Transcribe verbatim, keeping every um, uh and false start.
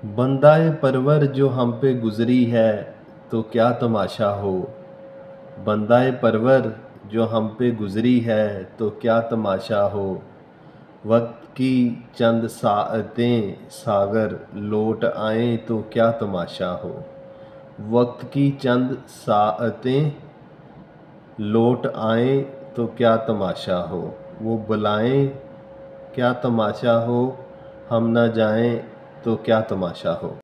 बंदाए परवर जो हम पे गुज़री है तो क्या तमाशा हो। बंदाए परवर जो हम पे गुज़री है तो क्या तमाशा हो। वक्त की चंद साअतें सागर लौट आएं तो क्या तमाशा हो। वक्त की चंद साअतें लौट आएं तो क्या तमाशा हो। वो बुलाएं क्या तमाशा हो, हम ना जाएं तो क्या तमाशा हो।